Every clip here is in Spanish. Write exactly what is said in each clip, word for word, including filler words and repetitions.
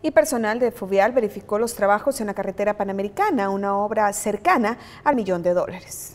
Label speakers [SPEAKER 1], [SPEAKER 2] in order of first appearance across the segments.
[SPEAKER 1] Y personal de Fovial verificó los trabajos en la carretera panamericana, una obra cercana al millón de dólares.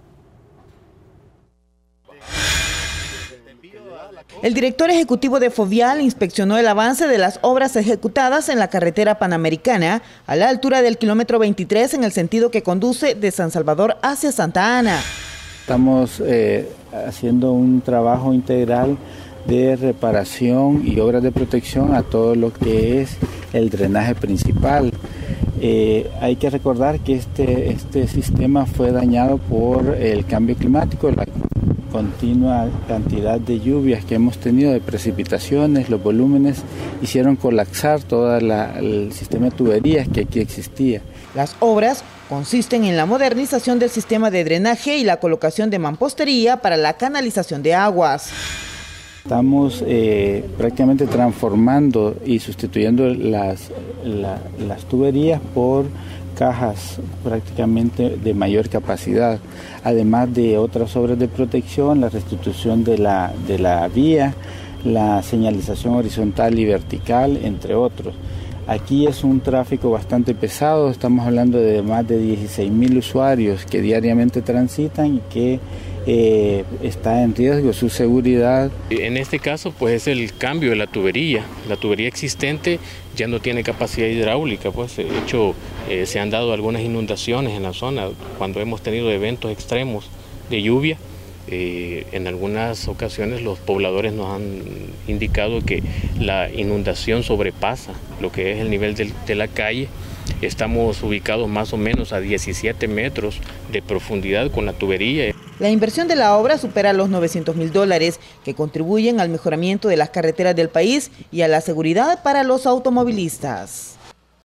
[SPEAKER 2] El director ejecutivo de Fovial inspeccionó el avance de las obras ejecutadas en la carretera panamericana a la altura del kilómetro veintitrés en el sentido que conduce de San Salvador hacia Santa Ana.
[SPEAKER 3] Estamos eh, haciendo un trabajo integral de reparación y obras de protección a todo lo que es el drenaje principal. Eh, hay que recordar que este, este sistema fue dañado por el cambio climático, la continua cantidad de lluvias que hemos tenido, de precipitaciones, los volúmenes hicieron colapsar todo el sistema de tuberías que aquí existía.
[SPEAKER 2] Las obras consisten en la modernización del sistema de drenaje y la colocación de mampostería para la canalización de aguas.
[SPEAKER 3] Estamos eh, prácticamente transformando y sustituyendo las, la, las tuberías por cajas prácticamente de mayor capacidad, además de otras obras de protección, la restitución de la, de la vía, la señalización horizontal y vertical, entre otros. Aquí es un tráfico bastante pesado, estamos hablando de más de dieciséis mil usuarios que diariamente transitan y que eh, está en riesgo su seguridad.
[SPEAKER 4] En este caso pues es el cambio de la tubería, la tubería existente ya no tiene capacidad hidráulica, pues de hecho eh, se han dado algunas inundaciones en la zona cuando hemos tenido eventos extremos de lluvia. Eh, en algunas ocasiones los pobladores nos han indicado que la inundación sobrepasa lo que es el nivel de, de la calle. Estamos ubicados más o menos a diecisiete metros de profundidad con la tubería.
[SPEAKER 2] La inversión de la obra supera los novecientos mil dólares, que contribuyen al mejoramiento de las carreteras del país y a la seguridad para los automovilistas.